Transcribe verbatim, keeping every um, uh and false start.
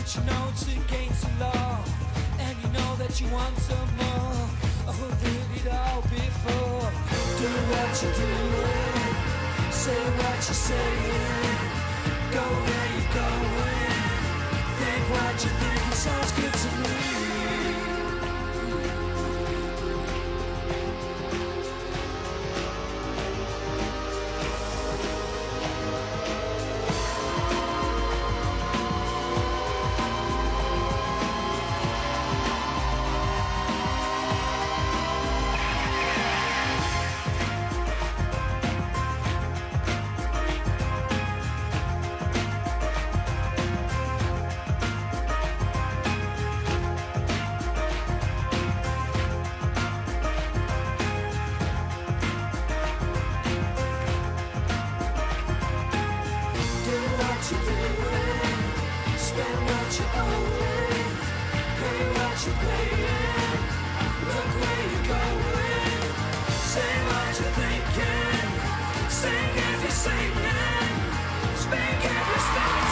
but you know it's against the law, and you know that you want some more. Oh, did it all before. Do what you're doing, say what you're saying, go where you're going, think what you think. It sounds good to me. Sing if you're singing, speak if you're speaking.